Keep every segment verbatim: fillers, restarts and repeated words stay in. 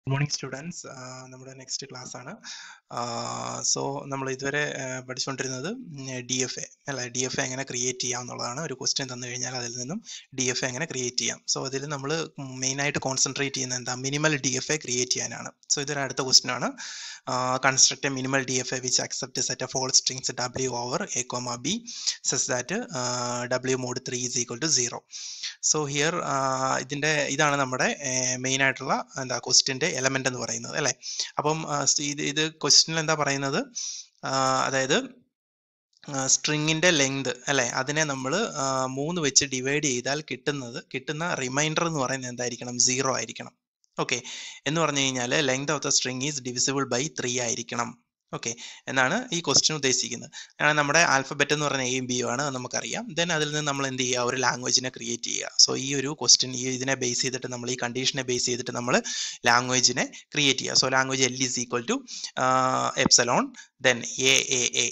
Good morning, students. Uh, നമ്മുടെ next class ആണ്. So നമ്മൾ ഇതുവരെ പഠിച്ചുകൊണ്ടിരുന്നത് ഡി എഫ് എ അല്ല ഡി എഫ് എ എങ്ങനെ ക്രിയേറ്റ് ചെയ്യാം എന്നുള്ളതാണ്. ഒരു ക്വസ്റ്റ്യൻ തന്നു കഴിഞ്ഞാൽ അതിൽ നിന്നും ഡി എഫ് എ എങ്ങനെ ക്രിയേറ്റ് ചെയ്യാം. സോ അതിൽ നമ്മൾ മെയിനായിട്ട് കോൺസെൻട്രേറ്റ് ചെയ്യുന്ന എന്താ, minimal D F A create ചെയ്യാനാണ്. സോ ഇതൊരു അടുത്ത ക്വസ്റ്റ്യൻ ആണ്. Construct a minimal D F A which accept set of all strings W over A comma B such that W mod three is equal to zero. So here ഇതിൻ്റെ ഇതാണ് നമ്മുടെ main ആയിട്ടുള്ള എന്താ ക്വസ്റ്റ്യൻ്റെ element എന്ന് പറയുന്നത് അല്ലേ. അപ്പം ഇത് ഇത് ക്വസ്റ്റ്യനിൽ എന്താ പറയുന്നത്, അതായത് സ്ട്രിങ്ങിന്റെ ലെങ്ത് അല്ലെ, അതിനെ നമ്മൾ മൂന്ന് വെച്ച് ഡിവൈഡ് ചെയ്താൽ കിട്ടുന്നത് കിട്ടുന്ന റിമൈൻഡർ എന്ന് പറയുന്നത് എന്തായിരിക്കണം, സീറോ ആയിരിക്കണം. ഓക്കെ, എന്ന് പറഞ്ഞു കഴിഞ്ഞാൽ length of the string is divisible by three ആയിരിക്കണം. ഓക്കെ എന്നാണ് ഈ ക്വസ്റ്റ്യൻ ഉദ്ദേശിക്കുന്നത്. കാരണം നമ്മുടെ ആൽഫബറ്റ് എന്ന് പറഞ്ഞാൽ എയും ബിയും ആണ്, നമുക്കറിയാം. ദെൻ അതിൽ നിന്ന് നമ്മൾ എന്ത് ചെയ്യുക, ഒരു ലാംഗ്വേജിനെ ക്രിയേറ്റ് ചെയ്യുക. സോ ഈ ഒരു ക്വസ്റ്റ്യൻ ഈ ഇതിനെ ബേസ് ചെയ്തിട്ട് നമ്മൾ ഈ കണ്ടീഷനെ ബേസ് ചെയ്തിട്ട് നമ്മൾ ലാംഗ്വേജിനെ ക്രിയേറ്റ് ചെയ്യുക. So language L is equal to epsilon then A A A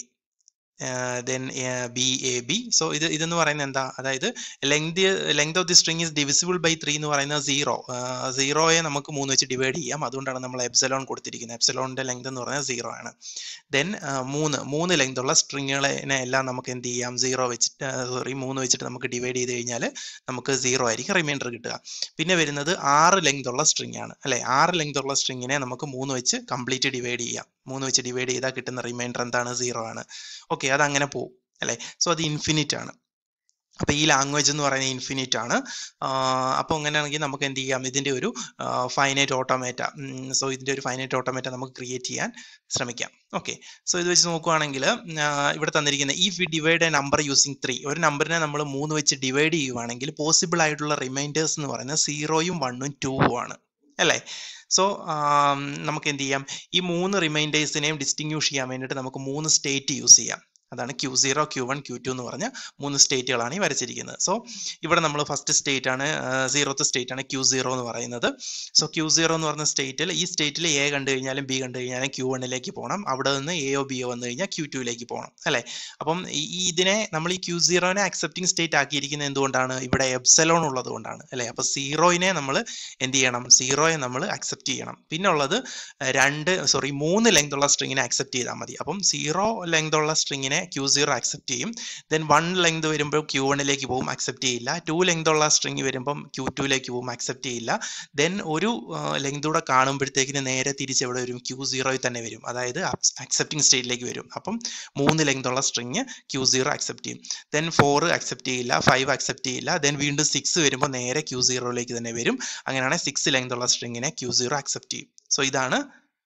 then B A B. So ഇത് ഇതെന്ന് പറയുന്നത് എന്താ, അതായത് length length of the string is divisible by three എന്ന് പറയുന്നത് സീറോ. സീറോയെ നമുക്ക് മൂന്ന് വെച്ച് ഡിവൈഡ് ചെയ്യാം, അതുകൊണ്ടാണ് നമ്മൾ എപ്സലോൺ കൊടുത്തിരിക്കുന്നത്. എപ്സലോണിന്റെ ലെങ്ത് എന്ന് പറയുന്നത് സീറോ ആണ്. ദെൻ മൂന്ന് മൂന്ന് ലെങ്ത് ഉള്ള സ്ട്രിങ്ങുകളെ എല്ലാം നമുക്ക് എന്ത് ചെയ്യാം, സീറോ വെച്ചിട്ട് സോറി മൂന്ന് വെച്ചിട്ട് നമുക്ക് ഡിവൈഡ് ചെയ്ത് കഴിഞ്ഞാൽ നമുക്ക് സീറോ ആയിരിക്കും റിമൈൻഡർ കിട്ടുക. പിന്നെ വരുന്നത് ആറ് ലെങ്ത് ഉള്ള സ്ട്രിങ് ആണ് അല്ലെ. ആറ് ലെങ്ത് ഉള്ള സ്ട്രിങ്ങിനെ നമുക്ക് മൂന്ന് വെച്ച് കംപ്ലീറ്റ് ഡിവൈഡ് ചെയ്യാം. മൂന്ന് വെച്ച് ഡിവൈഡ് ചെയ്താൽ കിട്ടുന്ന റിമൈൻഡർ എന്താണ്, സീറോ ആണ്. ഓക്കെ, അത് അങ്ങനെ പോകും അല്ലെ. സോ അത് ഇൻഫിനിറ്റ് ആണ്. അപ്പൊ ഈ ലാംഗ്വേജ് എന്ന് പറയുന്നത് ഇൻഫിനിറ്റ് ആണ്. അപ്പോൾ അങ്ങനെയാണെങ്കിൽ നമുക്ക് എന്ത് ചെയ്യാം, ഇതിന്റെ ഒരു ഫൈനൈറ്റ് ഓട്ടോമേറ്റ സോ ഇതിന്റെ ഒരു ഫൈനൈറ്റ് ഓട്ടോമേറ്റ നമുക്ക് ക്രിയേറ്റ് ചെയ്യാൻ ശ്രമിക്കാം. ഓക്കെ, സോ ഇത് വെച്ച് നോക്കുകയാണെങ്കിൽ ഇവിടെ തന്നിരിക്കുന്ന if we divide a number using three, ഒരു നമ്പറിനെ നമ്മൾ മൂന്ന് വെച്ച് ഡിവൈഡ് ചെയ്യുവാണെങ്കിൽ പോസിബിൾ ആയിട്ടുള്ള റിമൈൻഡേഴ്സ് എന്ന് പറയുന്നത് സീറോയും വണ്ണും ടൂവും ആണ് അല്ലേ. സോ നമുക്ക് എന്ത് ചെയ്യാം, ഈ മൂന്ന് റിമൈൻഡേഴ്സിനെയും ഡിസ്റ്റിങ്വിഷ് ചെയ്യാൻ വേണ്ടിയിട്ട് നമുക്ക് മൂന്ന് സ്റ്റേറ്റ് യൂസ് ചെയ്യാം. അതാണ് Q zero Q one Q two എന്ന് പറഞ്ഞ മൂന്ന് സ്റ്റേറ്റുകളാണ് ഈ വരച്ചിരിക്കുന്നത്. സോ ഇവിടെ നമ്മൾ ഫസ്റ്റ് സ്റ്റേറ്റ് ആണ്, സീറോത്ത് സ്റ്റേറ്റ് ആണ് ക്യൂ സീറോ എന്ന് പറയുന്നത്. സോ ക്യൂ സീറോ എന്ന് പറഞ്ഞ സ്റ്റേറ്റിൽ ഈ സ്റ്റേറ്റിൽ എ കണ്ടു കഴിഞ്ഞാലും ബി കണ്ടു കഴിഞ്ഞാലും ക്യൂ വണ്ണിലേക്ക് പോകണം. അവിടെ നിന്ന് എയോ ബിയോ വന്നു കഴിഞ്ഞാൽ ക്യൂ ടുവിലേക്ക് പോകണം അല്ലേ. അപ്പം ഈ ഇതിനെ നമ്മൾ ഈ ക്യൂ സീറോനെ അക്സെപ്റ്റിംഗ് സ്റ്റേറ്റ് ആക്കിയിരിക്കുന്നത് എന്തുകൊണ്ടാണ്, ഇവിടെ എപ്സലോൺ ഉള്ളത് കൊണ്ടാണ് അല്ലേ. അപ്പൊ സീറോയിനെ നമ്മൾ എന്ത് ചെയ്യണം, സീറോയെ നമ്മൾ അക്സെപ്റ്റ് ചെയ്യണം. പിന്നെ ഉള്ളത് രണ്ട് സോറി മൂന്ന് ലെങ്ത് ഉള്ള സ്ട്രിങ്ങിനെ അക്സെപ്റ്റ് ചെയ്താൽ മതി. അപ്പം സീറോ ലെങ്ത് ഉള്ള സ്ട്രിങ്ങിനെ ക്യൂ സീറോ അക്സെപ്റ്റ് ചെയ്യും. ദെൻ വൺ ലെങ്ത് വരുമ്പോൾ ക്യൂ വണ്ണിലേക്ക് പോകും, അക്സെപ്റ്റ് ചെയ്യില്ല. ടു ലെങ്ത് ഉള്ള സ്ട്രിങ് വരുമ്പം ക്യൂ ടുവിലേക്ക് പോകും, അക്സെപ്റ്റ് ചെയ്യില്ല. ദെൻ ഒരു ലെങ്ത് കൂടെ കാണുമ്പോഴത്തേക്കിന് നേരെ തിരിച്ച് എവിടെ വരും, ക്യൂ സീറോയിൽ തന്നെ വരും, അതായത് അക്സെപ്റ്റിംഗ് സ്റ്റേറ്റിലേക്ക് വരും. അപ്പം മൂന്ന് ലെങ്ത് ഉള്ള സ്ട്രിങ് ക്യൂ സീറോ അക്സെപ്റ്റ് ചെയ്യും. ദെൻ ഫോർ അക്സെപ്റ്റ് ചെയ്യില്ല, ഫൈവ് അക്സെപ്റ്റ് ചെയ്യില്ല. ദെൻ വീണ്ടും സിക്സ് വരുമ്പോൾ നേരെ ക്യൂ സീറോയിലേക്ക് തന്നെ വരും. അങ്ങനെയാണെങ്കിൽ സിക്സ് ലെങ്ത് ഉള്ള സ്ട്രിങ്ങിനെ ക്യൂ സീറോ അക്സെപ്റ്റ് ചെയ്യും. സോ ഇതാണ്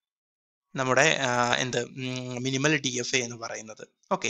നമ്മുടെ എന്ത് മിനിമൽ ഡി എഫ് എ എന്ന് പറയുന്നത്. ഓക്കെ,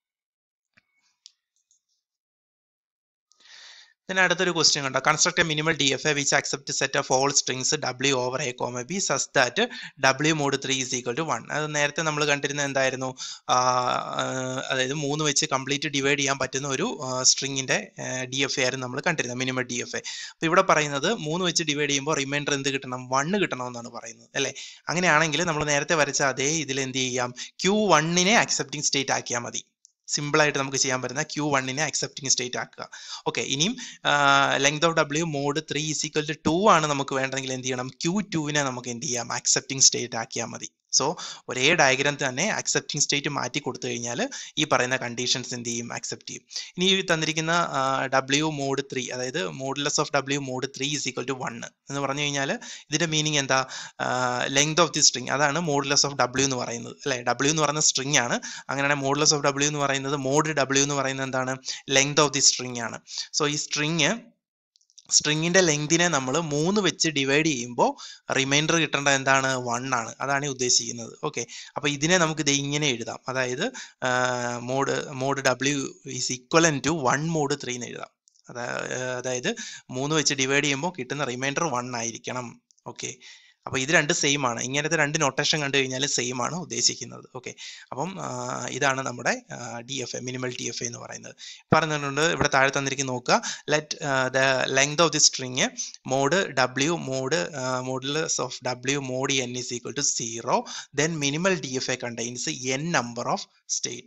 then അടുത്തൊരു ക്വസ്റ്റ്യൻ കണ്ടോ, construct a minimal D F A which accept set of all strings W over A comma B such that W mod three is equal to one. അത് നേരത്തെ നമ്മൾ കണ്ടിരുന്നത് എന്തായിരുന്നു, അതായത് മൂന്ന് വെച്ച് കംപ്ലീറ്റ് ഡിവൈഡ് ചെയ്യാൻ പറ്റുന്ന ഒരു സ്ട്രിങ്ങിന്റെ ഡി എഫ് എ ആയിരുന്നു നമ്മൾ കണ്ടിരുന്നത്, മിനിമൽ ഡി എഫ് എ. അപ്പൊ ഇവിടെ പറയുന്നത് മൂന്ന് വെച്ച് ഡിവൈഡ് ചെയ്യുമ്പോൾ റിമൈൻഡർ എന്ത് കിട്ടണം, വണ്ണ് കിട്ടണം എന്നാണ് പറയുന്നത് അല്ലെ. അങ്ങനെയാണെങ്കിൽ നമ്മൾ നേരത്തെ വരച്ച അതേ ഇതിൽ എന്ത് ചെയ്യാം, ക്യൂ വണ്ണിനെ അക്സെപ്റ്റിംഗ് സ്റ്റേറ്റ് ആക്കിയാൽ മതി. സിമ്പിൾ ആയിട്ട് നമുക്ക് ചെയ്യാൻ പറ്റുന്ന ക്യൂ വണ്ണിനെ അക്സെപ്റ്റിംഗ് സ്റ്റേറ്റ് ആക്കുക. ഓക്കെ, ഇനിയും length of W mod three is equal to two ആണ് നമുക്ക് വേണ്ടതെങ്കിൽ എന്ത് ചെയ്യണം, ക്യൂ ടുവിനെ നമുക്ക് എന്ത് ചെയ്യാം, അക്സെപ്റ്റിംഗ് സ്റ്റേറ്റ് ആക്കിയാൽ മതി. സോ ഒരേ ഡയഗ്രാം തന്നെ അക്സെപ്റ്റിംഗ് സ്റ്റേറ്റ് മാറ്റി കൊടുത്തു കഴിഞ്ഞാൽ ഈ പറയുന്ന കണ്ടീഷൻസ് എന്ത് ചെയ്യും, അക്സെപ്റ്റ് ചെയ്യും. ഇനി ഈ തന്നിരിക്കുന്ന ഡബ്ല്യു മോഡ് ത്രീ, അതായത് modulus of W mod three is equal to one എന്ന് പറഞ്ഞു കഴിഞ്ഞാൽ ഇതിന്റെ മീനിങ് എന്താ, ലെങ്ത് ഓഫ് ദി സ്ട്രിങ്, അതാണ് മോഡുലസ് ഓഫ് ഡബ്ല്യു എന്ന് പറയുന്നത് അല്ലെ. ഡബ്ല്യു എന്ന് പറയുന്ന സ്ട്രിങ് ആണ്. അങ്ങനെയാണ് മോഡുലസ് ഓഫ് ഡബ്ല്യു എന്ന് പറയുന്നത്, മോഡ് ഡബ്ല്യു എന്ന് പറയുന്നത് എന്താണ്, ലെങ്ത് ഓഫ് ദി സ്ട്രിങ് ആണ്. സോ ഈ സ്ട്രിങ് സ്ട്രിങ്ങിന്റെ ലെങ്തിനെ നമ്മൾ മൂന്ന് വെച്ച് ഡിവൈഡ് ചെയ്യുമ്പോൾ റിമൈൻഡർ കിട്ടേണ്ട എന്താണ്, വൺ ആണ്. അതാണ് ഉദ്ദേശിക്കുന്നത്. ഓക്കെ, അപ്പൊ ഇതിനെ നമുക്ക് ഇത് ഇങ്ങനെ എഴുതാം, അതായത് mod mod W is equivalent to one mod three എന്ന് എഴുതാം. അതായത് മൂന്ന് വെച്ച് ഡിവൈഡ് ചെയ്യുമ്പോൾ കിട്ടുന്ന റിമൈൻഡർ വൺ ആയിരിക്കണം. ഓക്കെ, അപ്പൊ ഇത് രണ്ട് സെയിം ആണ്. ഇങ്ങനത്തെ രണ്ട് നൊട്ടേഷൻ കണ്ടു കഴിഞ്ഞാൽ സെയിം ആണ് ഉദ്ദേശിക്കുന്നത്. ഓക്കെ, അപ്പം ഇതാണ് നമ്മുടെ D F A, minimal D F A എന്ന് പറയുന്നത്. പറഞ്ഞിട്ടുണ്ട് ഇവിടെ താഴെ തന്നിരിക്കും നോക്കുക, let the length of the string mod W mod modulus of W mod N is equal to zero, then minimal D F A contains N number of state.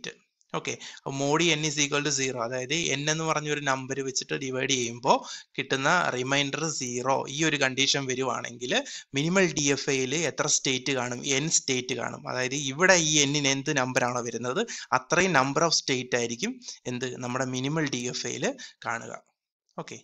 Okay, അപ്പോൾ mod N is equal to zero, അതായത് N എന്ന് പറഞ്ഞൊരു number വെച്ചിട്ട് divide ചെയ്യുമ്പോൾ കിട്ടുന്ന reminder zero, ഈ ഒരു condition വരുവാണെങ്കിൽ മിനിമൽ ഡി എഫ് എയിൽ എത്ര സ്റ്റേറ്റ് കാണും? എൻ സ്റ്റേറ്റ് കാണും. അതായത് ഇവിടെ ഈ എന്നിന് എന്ത് നമ്പറാണോ വരുന്നത് അത്രയും നമ്പർ ഓഫ് സ്റ്റേറ്റ് ആയിരിക്കും എന്ത് നമ്മുടെ മിനിമൽ ഡി എഫ് എയിൽ കാണുക. ഓക്കെ,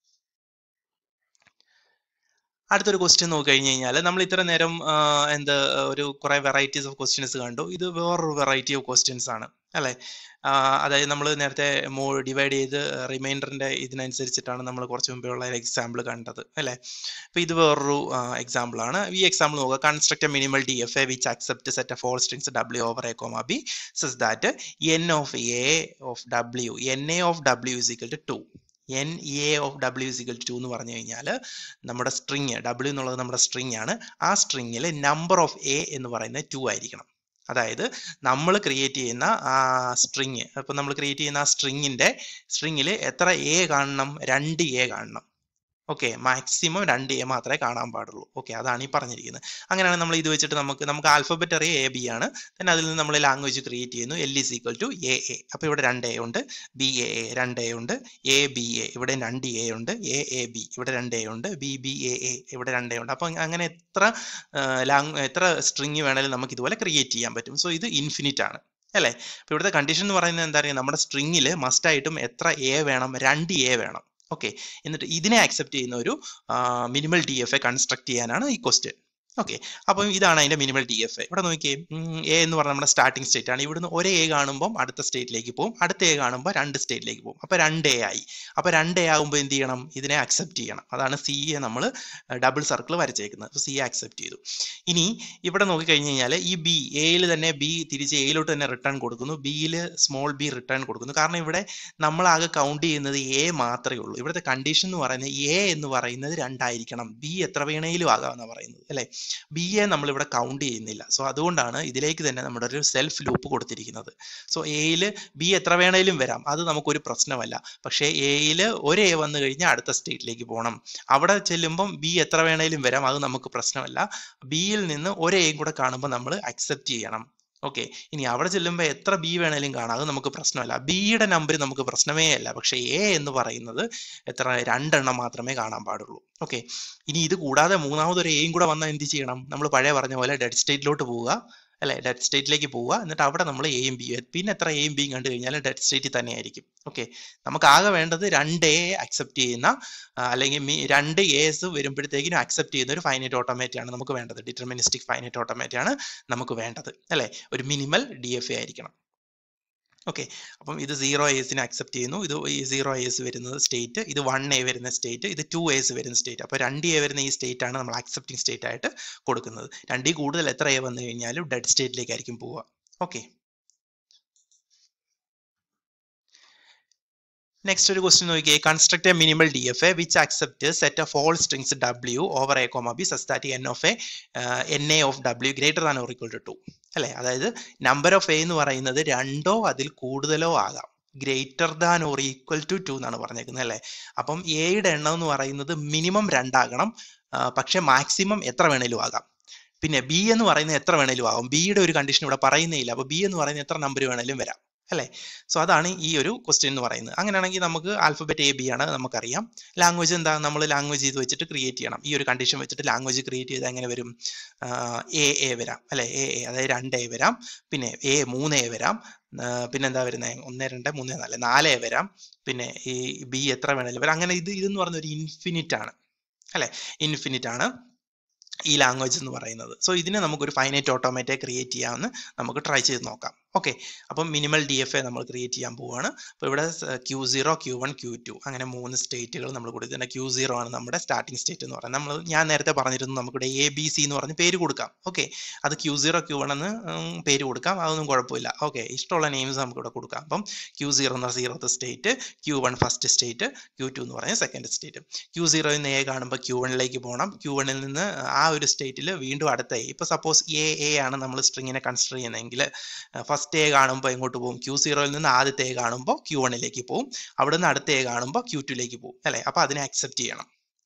അടുത്തൊരു ക്വസ്റ്റ്യൻ നോക്കി കഴിഞ്ഞ് കഴിഞ്ഞാൽ നമ്മൾ ഇത്ര നേരം എന്ത് ഒരു കുറെ വെറൈറ്റീസ് ഓഫ് ക്വസ്റ്റ്യൻസ് കണ്ടു. ഇത് വേറൊരു വെറൈറ്റി ഓഫ് ക്വസ്റ്റ്യൻസ് ആണ് അല്ലേ? അതായത് നമ്മൾ നേരത്തെ മോ ഡിവൈഡ് ചെയ്ത് റിമൈൻഡറിന്റെ ഇതിനനുസരിച്ചിട്ടാണ് നമ്മൾ കുറച്ച് മുമ്പേ ഉള്ള ഒരു എക്സാമ്പിൾ കണ്ടത് അല്ലേ? അപ്പൊ ഇത് വേറൊരു എക്സാമ്പിൾ ആണ്. ഈ എക്സാമ്പിൾ നോക്കുക. Construct a minimal D F A which accept set of all strings W over A comma B such that N of A of W N A of W is equal to two. N A of W is equal to two എന്ന് പറഞ്ഞു കഴിഞ്ഞാൽ നമ്മുടെ string W എന്നുള്ളത് നമ്മുടെ string ആണ്. ആ സ്ട്രിങ്ങിൽ number of A എന്ന് പറയുന്നത് ടു ആയിരിക്കണം. അതായത് നമ്മൾ ക്രിയേറ്റ് ചെയ്യുന്ന ആ സ്ട്രിങ്, ഇപ്പം നമ്മൾ ക്രിയേറ്റ് ചെയ്യുന്ന ആ സ്ട്രിങ്ങിന്റെ സ്ട്രിങ്ങിൽ എത്ര എ കാണണം? രണ്ട് എ കാണണം. ഓക്കെ, മാക്സിമം രണ്ട് എ മാത്രമേ കാണാൻ പാടുള്ളൂ. ഓക്കെ, അതാണ് ഈ പറഞ്ഞിരിക്കുന്നത്. അങ്ങനെയാണ് നമ്മൾ ഇത് വെച്ചിട്ട് നമുക്ക് നമുക്ക് ആൽഫബറ്റ് അറിയാം എ ബി ആണ്. then അതിൽ നിന്ന് നമ്മൾ ലാംഗ്വേജ് ക്രിയേറ്റ് ചെയ്യുന്നു. L is equal to A A. അപ്പോൾ ഇവിടെ രണ്ട് എ ഉണ്ട്, ബി എ എ രണ്ട് എ ഉണ്ട്, എ ബി എ ഇവിടെ രണ്ട് എ ഉണ്ട്, എ എ ബി ഇവിടെ രണ്ട് എ ഉണ്ട്, ബി ബി എ എ ഇവിടെ രണ്ട് എ ഉണ്ട്. അപ്പോൾ അങ്ങനെ എത്ര ലാംഗ് എത്ര സ്ട്രിങ് വേണമെങ്കിലും നമുക്ക് ഇതുപോലെ ക്രിയേറ്റ് ചെയ്യാൻ പറ്റും. സോ ഇത് ഇൻഫിനിറ്റ് ആണ് അല്ലേ? അപ്പോൾ ഇവിടുത്തെ കണ്ടീഷൻ എന്ന് പറയുന്നത് എന്താ പറയുക? നമ്മുടെ സ്ട്രിങ്ങിൽ മസ്റ്റ് ആയിട്ടും എത്ര എ വേണം? രണ്ട് എ വേണം. ഓക്കെ, എന്നിട്ട് ഇതിനെ അക്സെപ്റ്റ് ചെയ്യുന്ന ഒരു minimal D F A construct ചെയ്യാനാണ് ഈ ക്വസ്റ്റ്യൻ. ഓക്കെ, അപ്പം ഇതാണ് അതിന്റെ മിനിമൽ ഡി എഫ് എ. ഇവിടെ നോക്കിയേ, എ എന്ന് പറഞ്ഞാൽ നമ്മുടെ സ്റ്റാർട്ടിംഗ് സ്റ്റേറ്റ് ആണ്. ഇവിടുന്ന് ഒരേ എ കാണുമ്പോൾ അടുത്ത സ്റ്റേറ്റിലേക്ക് പോകും, അടുത്ത എ കാണുമ്പോൾ രണ്ട് സ്റ്റേറ്റിലേക്ക് പോകും. അപ്പോൾ രണ്ട് എ ആയി. അപ്പോൾ രണ്ട് എ ആകുമ്പോൾ എന്ത് ചെയ്യണം? ഇതിനെ അക്സെപ്റ്റ് ചെയ്യണം. അതാണ് സി എ നമ്മൾ ഡബിൾ സർക്കിൾ വരച്ചേക്കുന്നത്. അപ്പോൾ സി എ അക്സെപ്റ്റ് ചെയ്തു. ഇനി ഇവിടെ നോക്കിക്കഴിഞ്ഞ് കഴിഞ്ഞാൽ ഈ ബി എയിൽ തന്നെ ബി തിരിച്ച് എയിലോട്ട് തന്നെ റിട്ടേൺ കൊടുക്കുന്നു, ബിയിൽ സ്മോൾ ബി റിട്ടേൺ കൊടുക്കുന്നു. കാരണം ഇവിടെ നമ്മൾ ആകെ കൗണ്ട് ചെയ്യുന്നത് എ മാത്രമേ ഉള്ളൂ. ഇവിടുത്തെ കണ്ടീഷൻ എന്ന് പറയുന്നത് എ എന്ന് പറയുന്നത് രണ്ടായിരിക്കണം, ബി എത്ര വേണേലും ആകാമെന്നാണ് പറയുന്നത് അല്ലേ? ബി എ നമ്മളിവിടെ കൗണ്ട് ചെയ്യുന്നില്ല. സോ അതുകൊണ്ടാണ് ഇതിലേക്ക് തന്നെ നമ്മുടെ ഒരു സെൽഫ് ലൂപ്പ് കൊടുത്തിരിക്കുന്നത്. സോ എയിൽ ബി എത്ര വേണേലും വരാം, അത് നമുക്കൊരു പ്രശ്നമല്ല. പക്ഷേ എയിൽ ഒരു എ വന്നു കഴിഞ്ഞാൽ അടുത്ത സ്റ്റേറ്റിലേക്ക് പോകണം. അവിടെ ചെല്ലുമ്പം ബി എത്ര വേണേലും വരാം, അത് നമുക്ക് പ്രശ്നമല്ല. ബിയിൽ നിന്ന് ഒരു എയും കൂടെ കാണുമ്പോൾ നമ്മൾ അക്സെപ്റ്റ് ചെയ്യണം. ഓക്കെ, ഇനി അവിടെ ചെല്ലുമ്പോൾ എത്ര ബി വേണേലും കാണാം, അത് നമുക്ക് പ്രശ്നമല്ല. ബിയുടെ നമ്പർ നമുക്ക് പ്രശ്നമേ അല്ല. പക്ഷേ എ എന്ന് പറയുന്നത് എത്ര? രണ്ടെണ്ണം മാത്രമേ കാണാൻ പാടുള്ളൂ. ഓക്കെ, ഇനി ഇത് കൂടാതെ മൂന്നാമതൊരു എയും കൂടെ വന്നാൽ എന്ത് ചെയ്യണം? നമ്മൾ പഴയ പറഞ്ഞ പോലെ ഡെഡ് സ്റ്റേറ്റിലോട്ട് പോവുക അല്ലെ? ഡെഡ് സ്റ്റേറ്റിലേക്ക് പോവുക. എന്നിട്ട് അവിടെ നമ്മൾ എയും ബി പിന്നെ എത്ര എയും ബിയും കണ്ടു കഴിഞ്ഞാൽ ഡെഡ് സ്റ്റേറ്റിൽ തന്നെ ആയിരിക്കും. ഓക്കെ, നമുക്ക് ആകെ വേണ്ടത് രണ്ട് എ അക്സെപ്റ്റ് ചെയ്യുന്ന അല്ലെങ്കിൽ രണ്ട് എസ് വരുമ്പോഴത്തേക്കിനും അക്സെപ്റ്റ് ചെയ്യുന്ന ഒരു ഫൈനൈറ്റ് ഓട്ടോമേറ്റ് ആണ് നമുക്ക് വേണ്ടത്. ഡിറ്റർമിനിസ്റ്റിക് ഫൈനൈറ്റ് ഓട്ടോമേറ്റ് ആണ് നമുക്ക് വേണ്ടത് അല്ലെ? ഒരു മിനിമൽ ഡി എഫ് എ ആയിരിക്കണം. ഓക്കെ, അപ്പം ഇത് സീറോ എസിനെ അക്സെപ്റ്റ് ചെയ്യുന്നു. ഇത് ഈ സീറോ എസ് വരുന്നത് സ്റ്റേറ്റ്, ഇത് വൺ എ വരുന്ന സ്റ്റേറ്റ്, ഇത് ടു എസ് വരുന്ന സ്റ്റേറ്റ്. അപ്പോൾ രണ്ട് എ വരുന്ന ഈ സ്റ്റേറ്റ് ആണ് നമ്മൾ അക്സെപ്റ്റിംഗ് സ്റ്റേറ്റ് ആയിട്ട് കൊടുക്കുന്നത്. രണ്ടിൽ കൂടുതൽ എത്ര എ വന്നു കഴിഞ്ഞാലും ഡെഡ് സ്റ്റേറ്റിലേക്കായിരിക്കും പോവുക. ഓക്കെ, നെക്സ്റ്റ് ഒരു ക്വസ്റ്റ്യൻ നോക്കിയേ. Construct a minimal D F A which accept set of all strings W over A comma B such that N of A N A of W greater than or equal to two അല്ലെ? അതായത് number of A എന്ന് പറയുന്നത് രണ്ടോ അതിൽ കൂടുതലോ ആകാം. Greater than or equal to two എന്നാണ് പറഞ്ഞേക്കുന്നത് അല്ലെ? അപ്പം എയുടെ എണ്ണം എന്ന് പറയുന്നത് മിനിമം രണ്ടാകണം, പക്ഷെ മാക്സിമം എത്ര വേണേലും ആകാം. പിന്നെ ബി എന്ന് പറയുന്നത് എത്ര വേണേലും ആകും. ബിയുടെ ഒരു കണ്ടീഷൻ ഇവിടെ പറയുന്നില്ല. അപ്പോൾ ബി എന്ന് പറയുന്നത് എത്ര നമ്പർ വേണേലും വരാം അല്ലേ? സോ അതാണ് ഈ ഒരു ക്വസ്റ്റ്യൻ എന്ന് പറയുന്നത്. അങ്ങനെയാണെങ്കിൽ നമുക്ക് ആൽഫബറ്റ് എ ബി ആണ് നമുക്കറിയാം. ലാംഗ്വേജ് എന്താ? നമ്മൾ ലാംഗ്വേജ് ഇത് വെച്ചിട്ട് ക്രിയേറ്റ് ചെയ്യണം. ഈ ഒരു കണ്ടീഷൻ വെച്ചിട്ട് ലാംഗ്വേജ് ക്രിയേറ്റ് ചെയ്താൽ എങ്ങനെ വരും? എ എ വരാം അല്ലെ? എ എ അതായത് രണ്ട് എ വരാം, പിന്നെ എ മൂന്ന് എ വരാം, പിന്നെ എന്താ വരുന്നത്? ഒന്ന് രണ്ട് മൂന്ന് നാല് നാല് എ വരാം, പിന്നെ ഈ ബി എത്ര വേണേലും വരാം. അങ്ങനെ ഇത് ഇതെന്ന് പറയുന്ന ഒരു ഇൻഫിനിറ്റ് ആണ് അല്ലെ? ഇൻഫിനിറ്റ് ആണ് ഈ ലാംഗ്വേജ് എന്ന് പറയുന്നത്. സോ ഇതിനെ നമുക്കൊരു ഫൈനൈറ്റ് ഓട്ടോമേറ്റ് ക്രിയേറ്റ് ചെയ്യാമെന്ന് നമുക്ക് ട്രൈ ചെയ്ത് നോക്കാം. ഓക്കെ, അപ്പം മിനിമൽ ഡി എഫ് എ നമ്മൾ ക്രിയേറ്റ് ചെയ്യാൻ പോവുകയാണ്. അപ്പോൾ ഇവിടെ Q zero Q one Q two അങ്ങനെ മൂന്ന് സ്റ്റേറ്റുകൾ നമ്മൾ കൊടുത്തിട്ടുണ്ട്. ക്യൂ സീറോ ആണ് നമ്മുടെ സ്റ്റാർട്ടിംഗ് സ്റ്റേറ്റ് എന്ന് പറയുന്നത്. നമ്മൾ ഞാൻ നേരത്തെ പറഞ്ഞിരുന്നു നമുക്കിവിടെ എ ബി സി എന്ന് പറഞ്ഞ് പേര് കൊടുക്കാം. ഓക്കെ, അത് ക്യൂ സീറോ ക്യൂ വൺ എന്ന് പേര് കൊടുക്കാം, അതൊന്നും കുഴപ്പമില്ല. ഓക്കെ, ഇഷ്ടമുള്ള നെയിംസ് നമുക്കിവിടെ കൊടുക്കാം. അപ്പം ക്യൂ സീറോ എന്ന് പറഞ്ഞാൽ zeroth state, Q one first state, Q two എന്ന് പറഞ്ഞാൽ സെക്കൻഡ് സ്റ്റേറ്റ്. ക്യൂ സീറോയിൽ നിന്ന് എ കാണുമ്പോൾ ക്യൂ വണ്ണിലേക്ക് പോകണം. ക്യൂ വണ്ണിൽ നിന്ന് ആ ഒരു സ്റ്റേറ്റിൽ വീണ്ടും അടുത്ത എ. ഇപ്പോൾ സപ്പോസ് എ എ ആണ് നമ്മൾ സ്ട്രിങ്ങിനെ കൺസിഡർ ചെയ്യുന്നതെങ്കിൽ ഫസ്റ്റ് എ കാണുമ്പോൾ എങ്ങോട്ട് പോകും? ക്യൂ സീറോയിൽ നിന്ന് ആദ്യത്തെ എ കാണുമ്പോൾ ക്യൂ വണ്ണിലേക്ക് പോകും, അവിടെ നിന്ന് അടുത്ത എ കാണുമ്പോൾ ക്യൂ ടുയിലേക്ക് പോകും അല്ലെ? അപ്പോൾ അതിനെ അക്സെപ്റ്റ് ചെയ്യണം.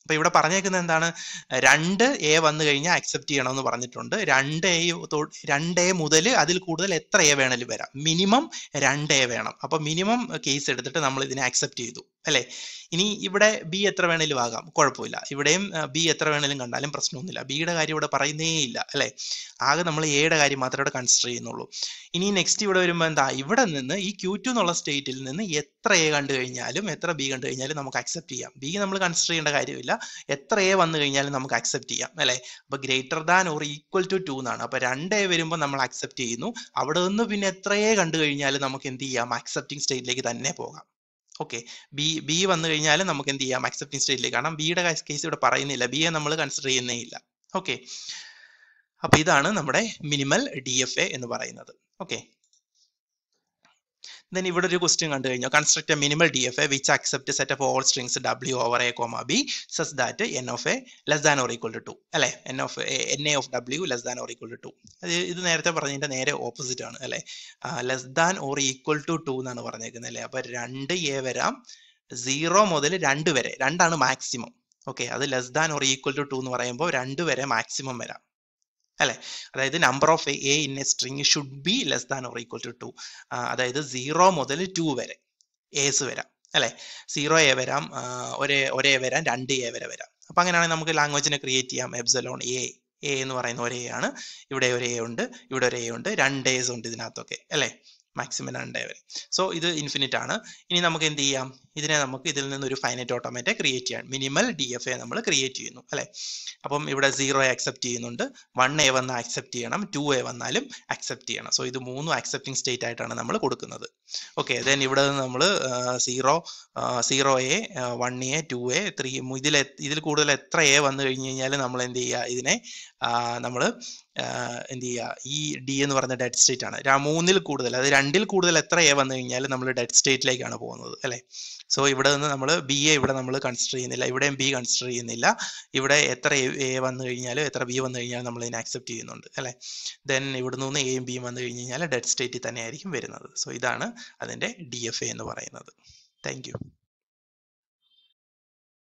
അപ്പൊ ഇവിടെ പറഞ്ഞേക്കുന്നത് എന്താണ്? രണ്ട് എ വന്നു കഴിഞ്ഞാൽ അക്സെപ്റ്റ് ചെയ്യണമെന്ന് പറഞ്ഞിട്ടുണ്ട്. രണ്ട് എ രണ്ട് എ മുതൽ അതിൽ കൂടുതൽ എത്ര എ വേണേലും വരാം. മിനിമം രണ്ട് എ വേണം. അപ്പൊ മിനിമം കേസ് എടുത്തിട്ട് നമ്മൾ ഇതിനെ അക്സെപ്റ്റ് ചെയ്തു അല്ലെ. ഇനി ഇവിടെ ബി എത്ര വേണേലും ആകാം, കുഴപ്പമില്ല. ഇവിടെയും ബി എത്ര വേണേലും കണ്ടാലും പ്രശ്നമൊന്നുമില്ല. ബിയുടെ കാര്യം ഇവിടെ പറയുന്നേ ഇല്ല അല്ലെ. ആകെ നമ്മൾ എയുടെ കാര്യം മാത്രമേ ഇവിടെ കൺസിഡർ ചെയ്യുന്നുള്ളൂ. ഇനി നെക്സ്റ്റ് ഇവിടെ വരുമ്പോൾ എന്താ, ഇവിടെ നിന്ന് ഈ ക്യൂ ടു എന്നുള്ള സ്റ്റേറ്റിൽ നിന്ന് എത്ര എ കണ്ടു കഴിഞ്ഞാലും എത്ര ബി കണ്ടു കഴിഞ്ഞാലും നമുക്ക് അക്സെപ്റ്റ് ചെയ്യാം. ബി നമ്മൾ കൺസിഡർ ചെയ്യേണ്ട കാര്യമില്ല. എത്ര എ വന്നു കഴിഞ്ഞാലും നമുക്ക് അക്സെപ്റ്റ് ചെയ്യാം അല്ലെ. അപ്പൊ greater than or equal to two എന്നാണ്. അപ്പൊ രണ്ട് എ വരുമ്പോൾ നമ്മൾ അക്സെപ്റ്റ് ചെയ്യുന്നു. അവിടെ നിന്ന് പിന്നെ എത്ര എ കണ്ടു കഴിഞ്ഞാലും നമുക്ക് എന്ത് ചെയ്യാം, അക്സെപ്റ്റിംഗ് സ്റ്റേറ്റിലേക്ക് തന്നെ പോകാം. ഓക്കെ, ബി ബി വന്നു കഴിഞ്ഞാൽ നമുക്ക് എന്ത് ചെയ്യാം, അക്സെപ്റ്റിംഗ് സ്റ്റേറ്റിലേക്ക്. കാരണം ബിയുടെ കേസ് ഇവിടെ പറയുന്നില്ല, ബിയെ നമ്മൾ കൺസിഡർ ചെയ്യുന്നേ ഇല്ല. ഓക്കെ, അപ്പൊ ഇതാണ് നമ്മുടെ മിനിമൽ ഡി എഫ് എ എന്ന് പറയുന്നത്. ഓക്കെ, then ഇവിടെ ഒരു ക്വസ്റ്റ്യൻ കണ്ടു കഴിഞ്ഞാൽ construct a minimal D F A which accept set of all strings W over A comma B such that N of A less than or equal to two അല്ലെ. N of N A of W less than or equal to two. ഇത് നേരത്തെ പറഞ്ഞതിന്റെ നേരെ opposite ആണ് അല്ലെ. Less than or equal to two എന്നാണ് പറഞ്ഞേക്കുന്നത് അല്ലെ. അപ്പൊ രണ്ട് എ വരാം, സീറോ മുതൽ രണ്ട് വരെ, രണ്ടാണ് മാക്സിമം. ഓക്കെ, അത് less than or equal to two എന്ന് പറയുമ്പോൾ രണ്ട് വരെ മാക്സിമം വരാം അല്ലെ. അതായത് number of A in a string should be less than or equal to two. അതായത് സീറോ മുതൽ ടു വരെ എസ് വരാം അല്ലെ. സീറോ എ വരാം, ഒരേ ഒരേ വരാം, രണ്ട് എ വരെ വരാം. അപ്പൊ അങ്ങനെയാണെങ്കിൽ നമുക്ക് ലാംഗ്വേജിനെ ക്രിയേറ്റ് ചെയ്യാം. എപ്സിലോൺ എ എ എന്ന് പറയുന്ന ഒരേ ആണ്. ഇവിടെ ഒരു എ ഉണ്ട്, ഇവിടെ ഒരു എ ഉണ്ട്, രണ്ട് എസ് ഉണ്ട് ഇതിനകത്തൊക്കെ അല്ലെ. മാക്സിമം രണ്ടേ വരെ. സോ ഇത് ഇൻഫിനിറ്റ് ആണ്. ഇനി നമുക്ക് എന്ത് ചെയ്യാം, ഇതിനെ നമുക്ക് ഇതിൽ നിന്ന് ഒരു ഫൈനൈറ്റ് ഓട്ടോമേറ്റ് ക്രിയേറ്റ് ചെയ്യാം. മിനിമൽ ഡി എഫ് എ നമ്മൾ ക്രിയേറ്റ് ചെയ്യുന്നു അല്ലെ. അപ്പം ഇവിടെ സീറോ എ അക്സെപ്റ്റ് ചെയ്യുന്നുണ്ട്, വൺ എ വന്നാൽ അക്സെപ്റ്റ് ചെയ്യണം, ടു എ വന്നാലും അക്സെപ്റ്റ് ചെയ്യണം. സോ ഇത് മൂന്നും അക്സെപ്റ്റിംഗ് സ്റ്റേറ്റ് ആയിട്ടാണ് നമ്മൾ കൊടുക്കുന്നത്. ഓക്കെ, ദെൻ ഇവിടെ നിന്ന് നമ്മൾ zero zero A, one A, two A, three, ഇതിൽ ഇതിൽ കൂടുതൽ എത്ര എ വന്നു കഴിഞ്ഞ് കഴിഞ്ഞാൽ നമ്മൾ എന്ത് ചെയ്യുക, ഇതിനെ നമ്മൾ എന്ത് ചെയ്യുക, ഈ ഡി എന്ന് പറയുന്ന ഡെഡ് സ്റ്റേറ്റ് ആണ്. മൂന്നിൽ കൂടുതൽ, അത് രണ്ടിൽ കൂടുതൽ എത്ര എ വന്നു കഴിഞ്ഞാൽ നമ്മൾ ഡെഡ് സ്റ്റേറ്റിലേക്കാണ് പോകുന്നത് അല്ലെ. സോ ഇവിടെ നിന്ന് നമ്മൾ ബി എ ഇവിടെ നമ്മൾ കൺസിഡർ ചെയ്യുന്നില്ല, ഇവിടെയും ബി കൺസിഡർ ചെയ്യുന്നില്ല. ഇവിടെ എത്ര എ വന്നു കഴിഞ്ഞാലും എത്ര ബി വന്നു കഴിഞ്ഞാലും നമ്മൾ ഇതിനെ അക്സെപ്റ്റ് ചെയ്യുന്നുണ്ട് അല്ലെ. ദെൻ ഇവിടെ നിന്ന് എയും ബിയും വന്നു കഴിഞ്ഞ് കഴിഞ്ഞാൽ ഡെഡ് സ്റ്റേറ്റിൽ തന്നെ ആയിരിക്കും വരുന്നത്. സോ ഇതാണ് അതിന്റെ ഡി എഫ് എ എന്ന് പറയുന്നത്. Thank U.